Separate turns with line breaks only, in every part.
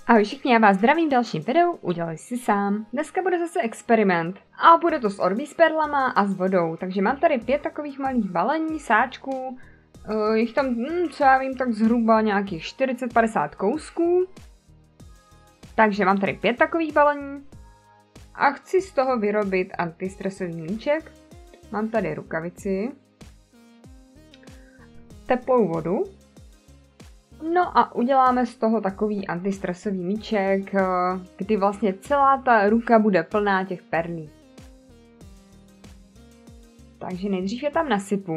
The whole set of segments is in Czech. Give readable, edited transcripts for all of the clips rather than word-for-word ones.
Ahoj všichni, já vás zdravím v dalším videu, udělej si sám. Dneska bude zase experiment a bude to s Orbí s perlama a s vodou, takže mám tady 5 takových malých balení, sáčků, jich tam, co já vím, tak zhruba nějakých 40-50 kousků. Takže mám tady 5 takových balení a chci z toho vyrobit antistresový míček. Mám tady rukavici, teplou vodu. No a uděláme z toho takový antistresový míček, kdy vlastně celá ta ruka bude plná těch perlí. Takže nejdřív je tam nasypu.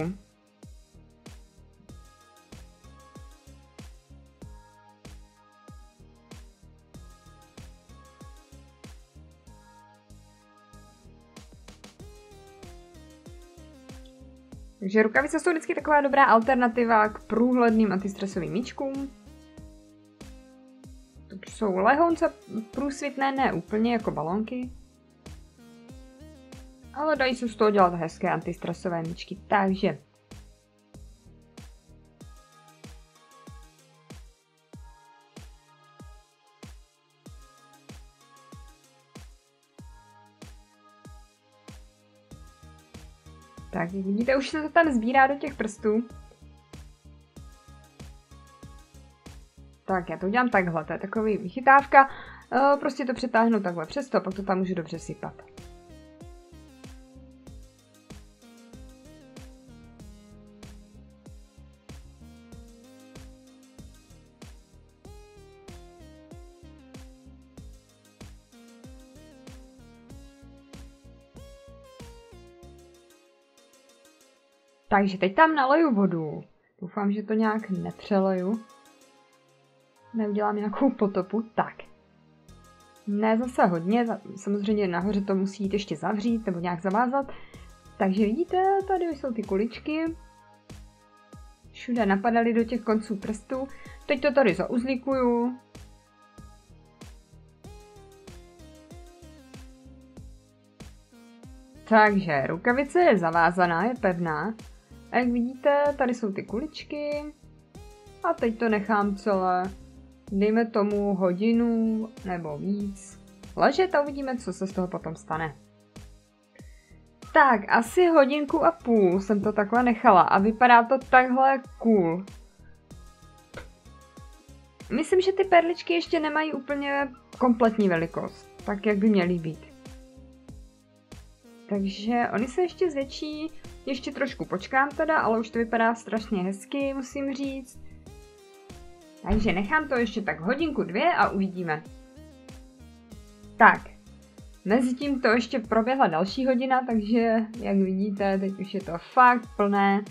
Takže rukavice jsou vždycky taková dobrá alternativa k průhledným antistresovým míčkům. To jsou lehonce průsvitné, ne úplně jako balónky. Ale dají se z toho dělat hezké antistresové míčky, takže... Tak, jak vidíte, už se to tam sbírá do těch prstů. Tak, já to udělám takhle, to je takový vychytávka. Prostě to přetáhnu takhle přes to, pak to tam můžu dobře sypat. Takže teď tam naleju vodu. Doufám, že to nějak nepřeleju. Neudělám nějakou potopu. Tak. Ne zase hodně, samozřejmě nahoře to musí jít ještě zavřít nebo nějak zavázat. Takže vidíte, tady jsou ty kuličky. Všude napadaly do těch konců prstů. Teď to tady zauzlíkuju. Takže rukavice je zavázaná, je pevná. A jak vidíte, tady jsou ty kuličky. A teď to nechám celé, dejme tomu hodinu nebo víc, ležet a uvidíme, co se z toho potom stane. Tak, asi 1,5 hodiny jsem to takhle nechala a vypadá to takhle cool. Myslím, že ty perličky ještě nemají úplně kompletní velikost, tak jak by měly být. Takže oni se ještě zvětší, ještě trošku počkám teda, ale už to vypadá strašně hezky, musím říct. Takže nechám to ještě tak 1,5 hodiny a uvidíme. Tak, mezitím to ještě proběhla další hodina, takže jak vidíte, teď už je to fakt plné.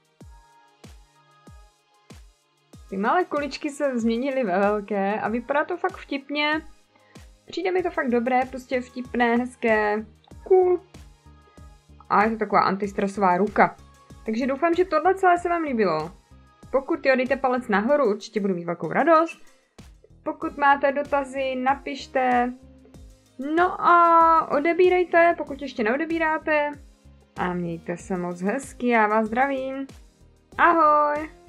Ty malé kuličky se změnily ve velké a vypadá to fakt vtipně. Přijde mi to fakt dobré, prostě vtipné, hezké, cool. A je to taková antistresová ruka. Takže doufám, že tohle celé se vám líbilo. Pokud jo, dejte palec nahoru, určitě budu mít velkou radost. Pokud máte dotazy, napište. No a odebírejte, pokud ještě neodebíráte. A mějte se moc hezky, já vás zdravím. Ahoj!